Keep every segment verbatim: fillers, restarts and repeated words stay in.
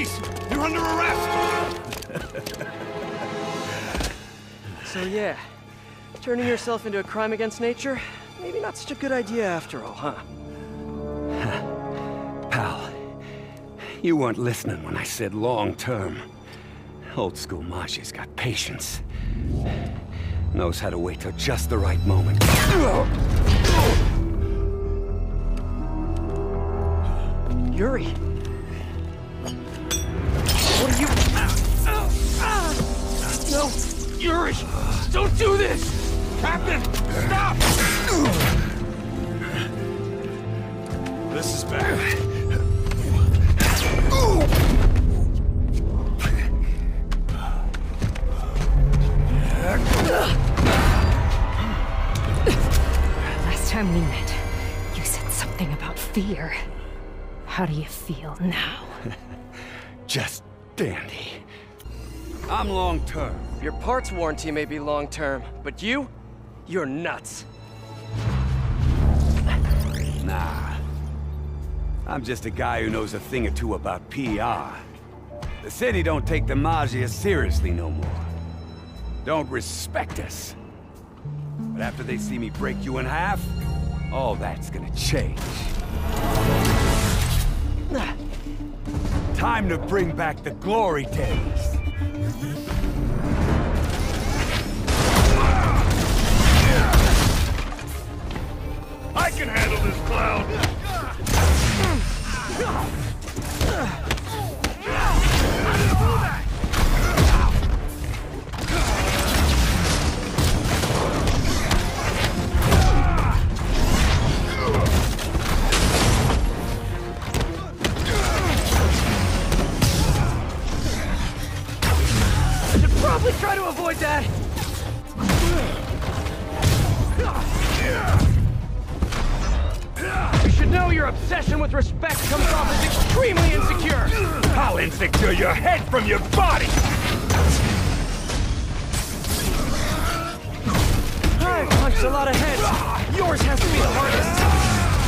police! You're under arrest! So yeah, turning yourself into a crime against nature? Maybe not such a good idea after all, huh? Pal, you weren't listening when I said long-term. Old school Maji's got patience. Knows how to wait till just the right moment. Yuri! What are you... No! Yuri! Don't do this! Captain! Stop! This is bad. Last time we met, you said something about fear. How do you feel now? Just dandy. I'm long-term. Your parts warranty may be long-term, but you? You're nuts. Nah. I'm just a guy who knows a thing or two about P R. The city don't take the Maggia seriously no more. Don't respect us. But after they see me break you in half, all that's gonna change. Time to bring back the glory days. I can handle this clown! I should probably try to avoid that! You should know your obsession with respect comes off as extremely insecure! I'll insecure your head from your body! I've punched a lot of heads. Yours has to be the hardest.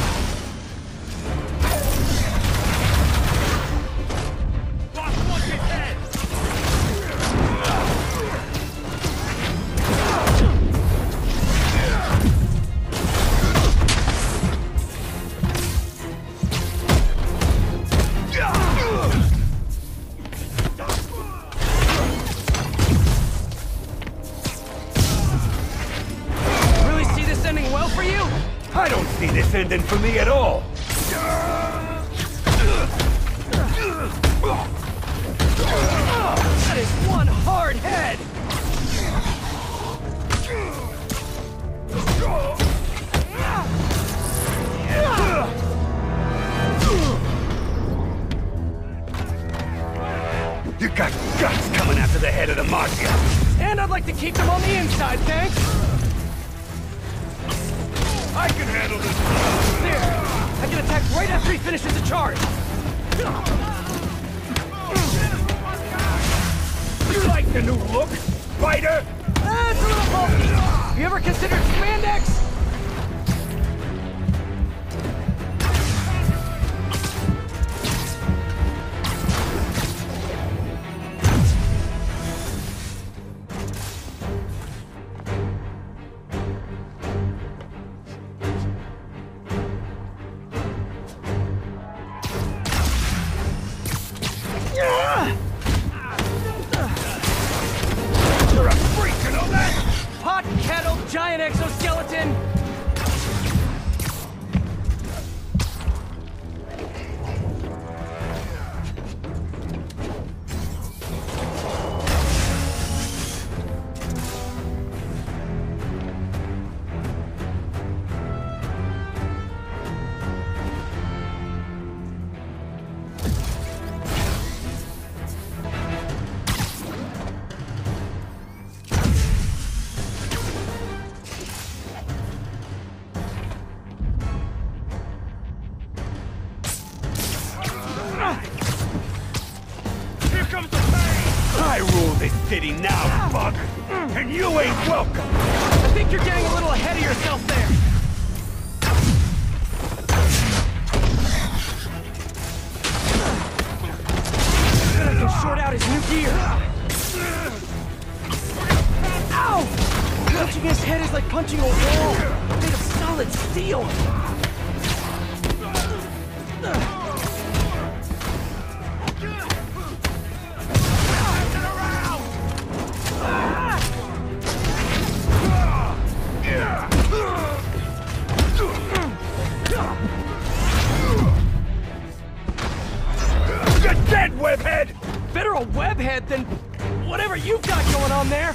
I don't see this ending for me at all! That is one hard head! You got guts coming after the head of the Maggia! And I'd like to keep them on the inside, thanks! I can handle this! There! I can attack right after he finishes the charge! You like the new look, Spider? That's a little bulky! You ever considered spandex? You're a freak, you know that? Pot kettle giant exoskeleton! I rule this city now, bug! And you ain't welcome! I think you're getting a little ahead of yourself there! here! Ow! Punching his head is like punching a wall, made of solid steel! You're dead, webhead! Better a webhead than whatever you've got going on there!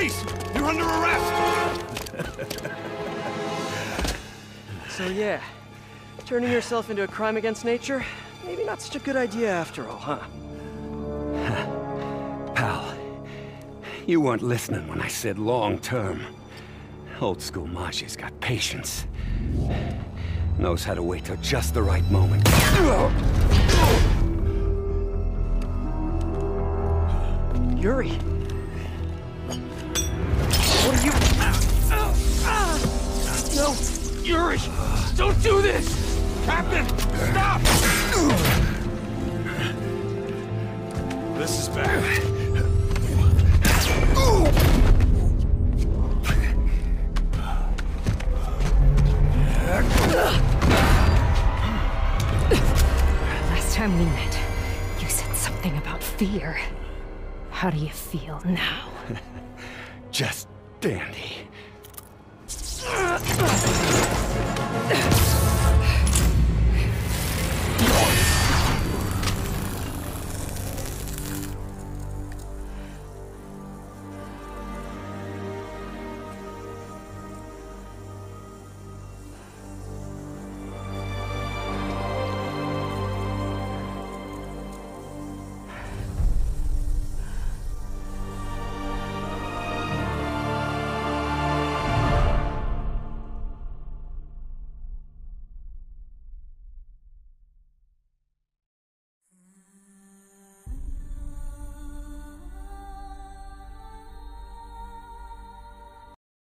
Police! You're under arrest! So yeah, turning yourself into a crime against nature, maybe not such a good idea after all, huh? Pal, you weren't listening when I said long term. Old school Maji's got patience. Knows how to wait till just the right moment. Yuri! What are you... No! Yuri! Don't do this! Captain! Stop! This is bad. Last time we met, you said something about fear. How do you feel now? Just dandy.